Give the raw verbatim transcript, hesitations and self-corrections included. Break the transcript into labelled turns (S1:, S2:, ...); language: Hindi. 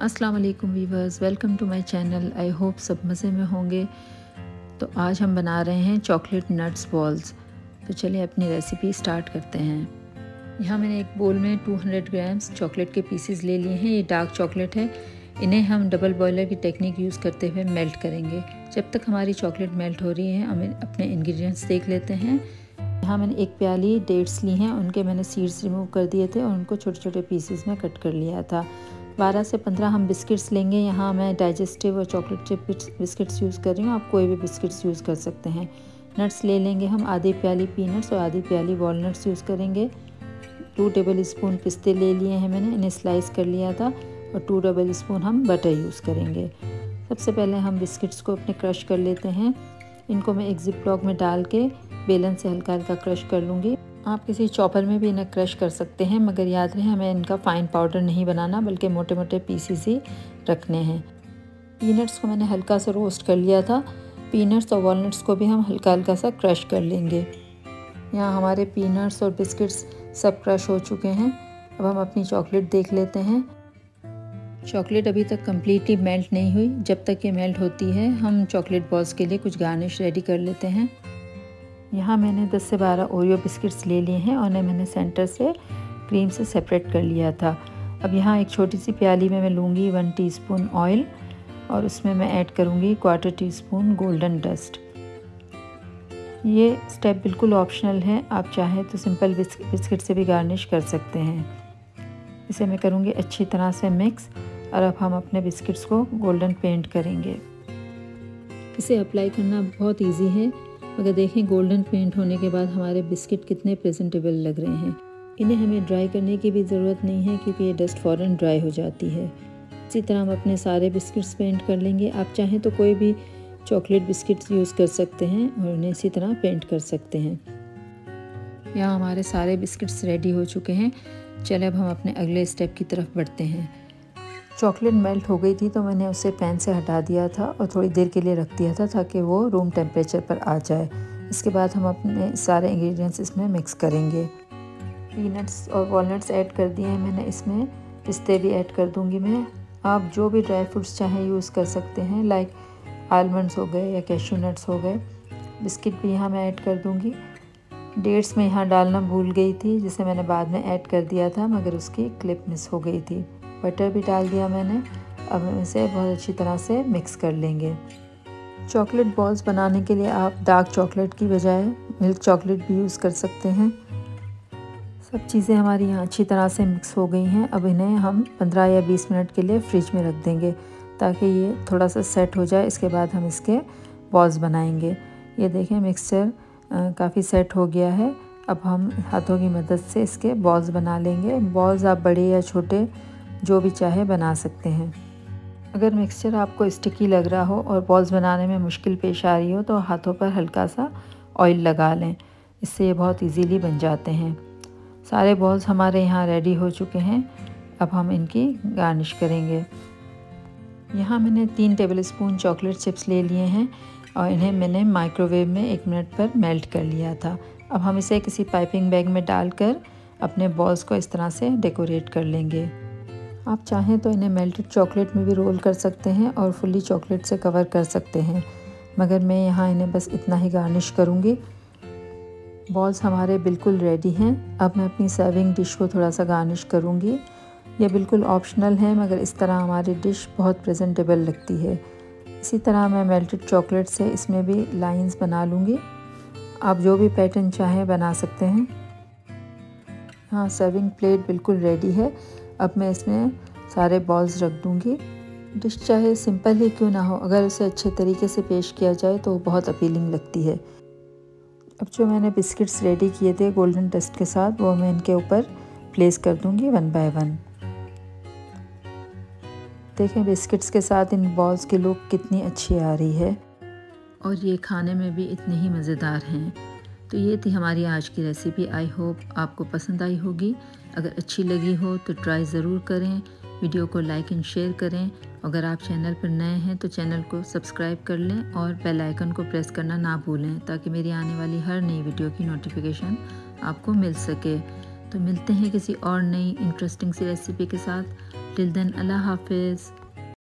S1: अस्सलाम वालेकुम viewers, welcome to my channel. I hope सब मज़े में होंगे। तो आज हम बना रहे हैं चॉकलेट नट्स बॉल्स। तो चलिए अपनी रेसिपी स्टार्ट करते हैं। यहाँ मैंने एक बोल में दो सौ ग्राम्स चॉकलेट के पीसेस ले लिए हैं। ये डार्क चॉकलेट है। इन्हें हम डबल बॉयलर की टेक्निक यूज़ करते हुए मेल्ट करेंगे। जब तक हमारी चॉकलेट मेल्ट हो रही है हम अपने इंग्रेडिएंट्स देख लेते हैं। यहाँ मैंने एक प्याली डेट्स ली हैं, उनके मैंने सीड्स रिमूव कर दिए थे और उनको छोटे छोटे पीसेस में कट कर लिया था। बारह से पंद्रह हम बिस्किट्स लेंगे। यहाँ मैं डाइजेस्टिव और चॉकलेट चिप बिस्किट्स यूज़ कर रही हूँ, आप कोई भी बिस्किट्स यूज़ कर सकते हैं। नट्स ले लेंगे हम, आधी प्याली पीनट्स और आधी प्याली वॉलनट्स यूज़ करेंगे। टू टेबल स्पून पिस्ते ले लिए हैं मैंने, इन्हें स्लाइस कर लिया था। और टू टेबल स्पून हम बटर यूज़ करेंगे। सबसे पहले हम बिस्किट्स को अपने क्रश कर लेते हैं। इनको मैं एक जिप लॉक में डाल के बेलन से हल्का हल्का क्रश कर लूँगी। आप किसी चॉपर में भी इन्हें क्रश कर सकते हैं, मगर याद रहे हमें इनका फ़ाइन पाउडर नहीं बनाना, बल्कि मोटे मोटे पीसेस ही रखने हैं। पीनट्स को मैंने हल्का सा रोस्ट कर लिया था। पीनट्स और वॉलनट्स को भी हम हल्का हल्का सा क्रश कर लेंगे। यहाँ हमारे पीनट्स और बिस्किट्स सब क्रश हो चुके हैं। अब हम अपनी चॉकलेट देख लेते हैं। चॉकलेट अभी तक कम्प्लीटली मेल्ट नहीं हुई। जब तक ये मेल्ट होती है हम चॉकलेट बॉल्स के लिए कुछ गार्निश रेडी कर लेते हैं। यहाँ मैंने दस से बारह ओरियो बिस्किट्स ले लिए हैं और उन्हें मैंने सेंटर से क्रीम से सेपरेट कर लिया था। अब यहाँ एक छोटी सी प्याली में मैं लूँगी वन टीस्पून ऑयल और उसमें मैं ऐड करूँगी quarter teaspoon golden dust. ये स्टेप बिल्कुल ऑप्शनल है, आप चाहें तो सिंपल बिस्किट से भी गार्निश कर सकते हैं। इसे मैं करूँगी अच्छी तरह से मिक्स और अब हम अपने बिस्किट्स को गोल्डन पेंट करेंगे। इसे अप्लाई करना बहुत ईजी है, मगर देखें गोल्डन पेंट होने के बाद हमारे बिस्किट कितने प्रेजेंटेबल लग रहे हैं। इन्हें हमें ड्राई करने की भी ज़रूरत नहीं है, क्योंकि ये डस्ट फ़ौरन ड्राई हो जाती है। इसी तरह हम अपने सारे बिस्किट्स पेंट कर लेंगे। आप चाहें तो कोई भी चॉकलेट बिस्किट्स यूज़ कर सकते हैं और उन्हें इसी तरह पेंट कर सकते हैं। यहाँ हमारे सारे बिस्किट्स रेडी हो चुके हैं। चले अब हम अपने अगले स्टेप की तरफ बढ़ते हैं। चॉकलेट मेल्ट हो गई थी तो मैंने उसे पैन से हटा दिया था और थोड़ी देर के लिए रख दिया था ताकि वो रूम टेम्परेचर पर आ जाए। इसके बाद हम अपने सारे इंग्रेडिएंट्स इसमें मिक्स करेंगे। पीनट्स और वॉलनट्स ऐड कर दिए हैं मैंने, इसमें पिस्ते भी ऐड कर दूंगी मैं। आप जो भी ड्राई फ्रूट्स चाहें यूज़ कर सकते हैं, लाइक आलमंड्स हो गए या कैश्यू नट्स हो गए। बिस्किट भी यहाँ मैं ऐड कर दूँगी। डेट्स में यहाँ डालना भूल गई थी, जिसे मैंने बाद में ऐड कर दिया था, मगर उसकी क्लिप मिस हो गई थी। बटर भी डाल दिया मैंने। अब हम इसे बहुत अच्छी तरह से मिक्स कर लेंगे। चॉकलेट बॉल्स बनाने के लिए आप डार्क चॉकलेट की बजाय मिल्क चॉकलेट भी यूज़ कर सकते हैं। सब चीज़ें हमारी यहाँ अच्छी तरह से मिक्स हो गई हैं। अब इन्हें हम पंद्रह या बीस मिनट के लिए फ्रिज में रख देंगे ताकि ये थोड़ा सा सेट हो जाए। इसके बाद हम इसके बॉल्स बनाएंगे। ये देखें मिक्सचर काफ़ी सेट हो गया है। अब हम हाथों की मदद से इसके बॉल्स बना लेंगे। बॉल्स आप बड़े या छोटे जो भी चाहे बना सकते हैं। अगर मिक्सचर आपको स्टिकी लग रहा हो और बॉल्स बनाने में मुश्किल पेश आ रही हो तो हाथों पर हल्का सा ऑयल लगा लें, इससे ये बहुत इजीली बन जाते हैं। सारे बॉल्स हमारे यहाँ रेडी हो चुके हैं। अब हम इनकी गार्निश करेंगे। यहाँ मैंने तीन टेबलस्पून चॉकलेट चिप्स ले लिए हैं और इन्हें मैंने माइक्रोवेव में एक मिनट पर मेल्ट कर लिया था। अब हम इसे किसी पाइपिंग बैग में डालकर अपने बॉल्स को इस तरह से डेकोरेट कर लेंगे। आप चाहें तो इन्हें मेल्टेड चॉकलेट में भी रोल कर सकते हैं और फुल्ली चॉकलेट से कवर कर सकते हैं, मगर मैं यहाँ इन्हें बस इतना ही गार्निश करूँगी। बॉल्स हमारे बिल्कुल रेडी हैं। अब मैं अपनी सर्विंग डिश को थोड़ा सा गार्निश करूँगी। यह बिल्कुल ऑप्शनल है, मगर इस तरह हमारी डिश बहुत प्रेजेंटेबल लगती है। इसी तरह मैं मेल्टेड चॉकलेट से इसमें भी लाइंस बना लूँगी। आप जो भी पैटर्न चाहें बना सकते हैं। हाँ, सर्विंग प्लेट बिल्कुल रेडी है। अब मैं इसमें सारे बॉल्स रख दूँगी। डिश चाहे सिंपल ही क्यों ना हो, अगर उसे अच्छे तरीके से पेश किया जाए तो बहुत अपीलिंग लगती है। अब जो मैंने बिस्किट्स रेडी किए थे गोल्डन डस्ट के साथ, वो मैं इनके ऊपर प्लेस कर दूँगी वन बाय वन। देखें बिस्किट्स के साथ इन बॉल्स की लुक कितनी अच्छी आ रही है और ये खाने में भी इतने ही मज़ेदार हैं। तो ये थी हमारी आज की रेसिपी। आई होप आपको पसंद आई होगी। अगर अच्छी लगी हो तो ट्राई ज़रूर करें। वीडियो को लाइक एंड शेयर करें। अगर आप चैनल पर नए हैं तो चैनल को सब्सक्राइब कर लें और बेल आइकन को प्रेस करना ना भूलें, ताकि मेरी आने वाली हर नई वीडियो की नोटिफिकेशन आपको मिल सके। तो मिलते हैं किसी और नई इंटरेस्टिंग सी रेसिपी के साथ। टिल देन अल्लाह हाफिज़।